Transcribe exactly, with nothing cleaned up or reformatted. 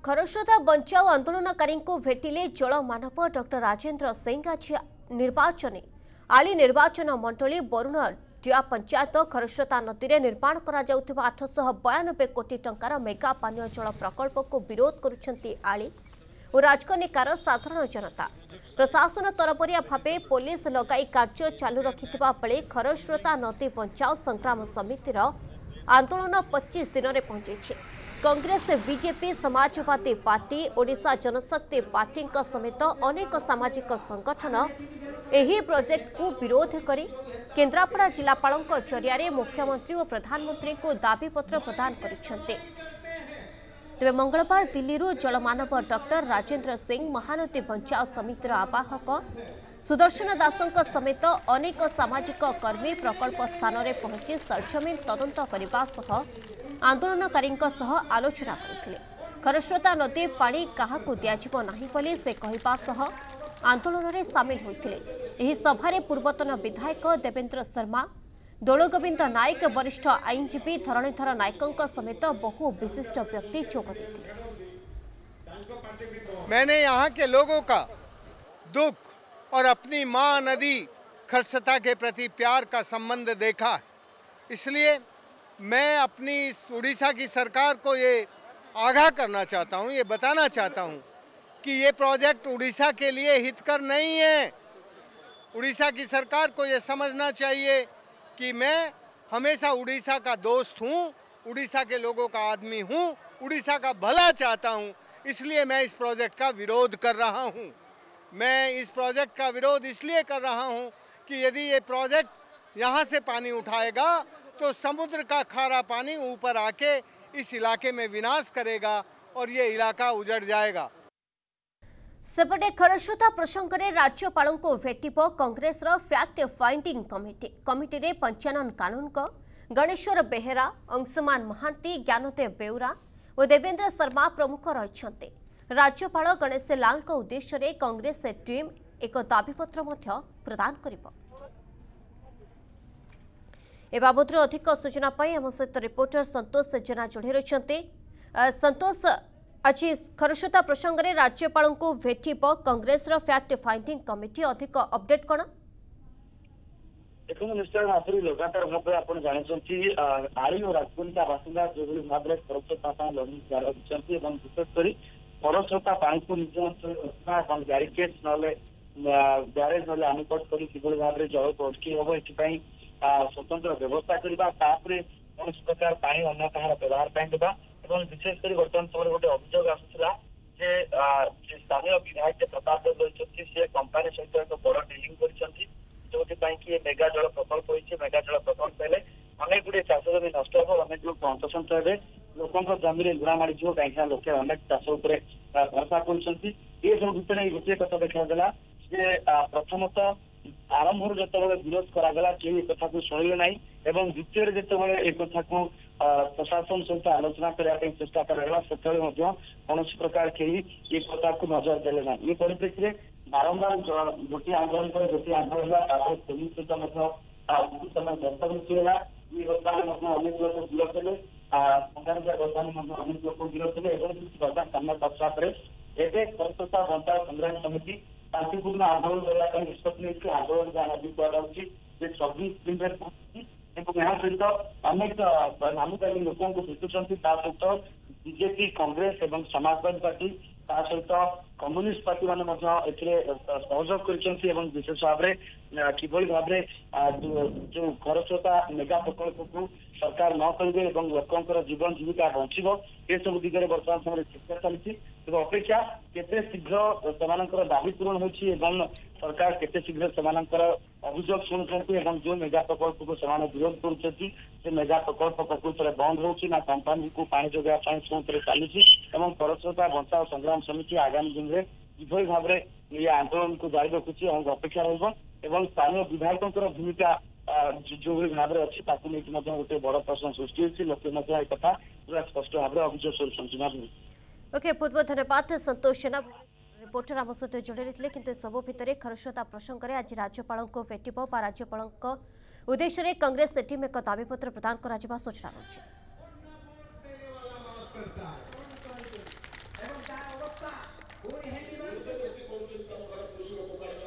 खरस्रोता बंचाओ आंदोलनकारी को भेटिले जल मानव डॉक्टर राजेंद्र सिंह आज निर्वाचन आली निर्वाचन मंडली वरुण डिया पंचायत खरस्रोता नदी में निर्माण करा जाउथिबा आठ सौ बयानबे कोटी टंकार मेगा पानीय जल प्रकल्प को विरोध करुछंती आली और राजकनिकार साधारण जनता। प्रशासन तरबरिया भावे पुलिस लगाई कार्य चालू रखिथिबा बेले खरस्रोता नदी बंचाओ संग्राम समितिर आंदोलन पच्चीस दिन में पहुंची। Congress, BJP, Samajwadi party, Odisha Janshakti party समेत अनेक सामाजिक संगठन एही प्रोजेक्ट को विरोध करी केन्द्रापड़ा जिलापाल जरिया मुख्यमंत्री और प्रधानमंत्री को दाबीपत्र प्रदान करिसेंते। तेज मंगलवार दिल्ली जलमानव डॉक्टर राजेंद्र सिंह महानदी बंचाओ समितिर आवाहक सुदर्शन दासों समेत अनेक सामाजिक कर्मी प्रकल्प स्थान में पहुंची सरजमीन तदंत करने सह आंदोलनकारी आलोचना करते। खरस्रोता नदी पानी क्या दिज्व ना बोली से कहवा सह आंदोलन में सामिल होते। यह सभारे पूर्वतन विधायक देवेंद्र शर्मा, दोलगोविंद नायक, वरिष्ठ आईनजीवी धरणीधर नायकों समेत बहु विशिष्ट व्यक्ति जोग देते। मैंने यहाँ के लोगों का दुख और अपनी माँ नदी खरस्रोता के प्रति प्यार का संबंध देखा, इसलिए मैं अपनी इस उड़ीसा की सरकार को ये आगाह करना चाहता हूँ, ये बताना चाहता हूँ कि ये प्रोजेक्ट उड़ीसा के लिए हितकर नहीं है। उड़ीसा की सरकार को ये समझना चाहिए कि मैं हमेशा उड़ीसा का दोस्त हूँ, उड़ीसा के लोगों का आदमी हूँ, उड़ीसा का भला चाहता हूँ, इसलिए मैं इस प्रोजेक्ट का विरोध कर रहा हूँ। मैं इस प्रोजेक्ट का विरोध इसलिए कर रहा हूँ कि यदि ये प्रोजेक्ट यहाँ से पानी उठाएगा तो समुद्र का खारा पानी ऊपर आके इस इलाके में विनाश करेगा और ये इलाका उजड़ जाएगा। सेपटे खरस्रोता प्रसंग में राज्यपाल को भेटिब Congress fact finding committee. Committee रे पंचानन कानून गणेश्वर बेहेरा, अंशुमान महांती, ज्ञानदेव बेउरा और देवेंद्र शर्मा प्रमुख रही। राज्यपाल गणेश लाल उद्देश्य रे कांग्रेस टीम एक दाबीपत्र प्रदान करिब। ए बाबद अधिक सूचना आम सहित रिपोर्टर संतोष जेना जोड़ी रही। संतोष, आज खरस्रोता प्रसंग में राज्यपाल को भेटिब कांग्रेस फैक्ट फाइंडिंग कमिटी, अधिक अपडेट कौन? देखो निश्चय भाव लगातार भाव आप जानते आली और राजकनिका बासिंदा जो भाव में खरस्रोता लड़ी विशेषकर खरस्रोता पानी को निज अंचल ब्यारिकेड ना ब्यारेज ना आनुकट कर भाव में जल को अटकी हम ये स्वतंत्र व्यवस्था करवा कौन प्रकार पानी अन्य कहार व्यवहार देवा और विशेषकर बर्तमान समय गोटे अभियोग आसूला स्थानीय विधायक प्रताप देव रही सी कंपानी सहित एक बड़ डिलिंग कर मेगा जल प्रकल्प होती। मेगा जल प्रकल्प हेले अनेक गुड़े चाष जमी नष्ट हो, अनेक लोग हतसंत हे, लोकों जमी गुड़ा माड़ कहीं लोके अनेक चाष भरसा कर सब भितर गोटे कथा देखा प्रथमतः आरंभ जो विरोध करागला केही कथा को शुणिले ना एवं द्वितीय जिते एक कथा को प्रशासन सहित आलोचना करने चेष्टा करागला से कौन प्रकार केही ये कथा को नजर देले ना। ये परिप्रेक्षी में बारंबार गोटे आंदोलन पर गोटे आंदोलन पुलिस सहित समय दस्तक मिला। ये बर्तमान अनेक लोग गिरफ हेले, बर्तमान अनेक लोग गिरफ हेले बर्तमान सामना पश्चात एवं खरस्रोता बंचाओ संग्राम समिति शांतिपूर्ण आंदोलन करने निष्पत्ति नहीं आंदोलन जहाँ भी कहुच्छी चौबीस दिन में पहुंची यहाँ सहित अनेक नामधारी लोगों को भेटुंट सहित बीजेपी, कांग्रेस और समाजवादी पार्टी सहित कम्युनिस्ट पार्टी मैंने सहयोग कर विशेष भाव में किभली भाव में जो खरस्रोता मेगा प्रकल्प को सरकार न करेंगे और लोकंर जीवन जीविका बचब ये सब दिगरे बर्तमान समय चेष्टा चलती। तेज अपेक्षा केते शीघ्र से दाबी पूरण होती सरकार केते शीघ्र से अभियोग शुणुंट जो मेगा प्रकल्प को से विरोध कर मेगा प्रकल्प प्रकृत में बंद हो कंपानी को पानी जोगाई पुणी चली खरस्रोता बंचाओ संग्राम समिति आगामी दिन में किभली भाव में ये आंदोलन को जारी रखुच्छी अपेक्षा रही स्थानीय विधायकों भूमिका जो भाव में अच्छी गोटे बड़ प्रश्न सृष्टि होती लोके कथा पूरा स्पष्ट भाव में अभियोग ओके बहुत बहुत धन्यवाद संतोष जेना रिपोर्टर आम सहित जोड़ी रही। किंतु सब भितर खरस्रोता प्रसंग में आज राज्यपाल को भेटिब राज्यपाल उद्देश्य कांग्रेस टीम एक दाबीपत्र प्रदान कर सूचना रही। ପଞ୍ଚାୟତ ଅବସ୍ଥା ପୁଣି ହେଲି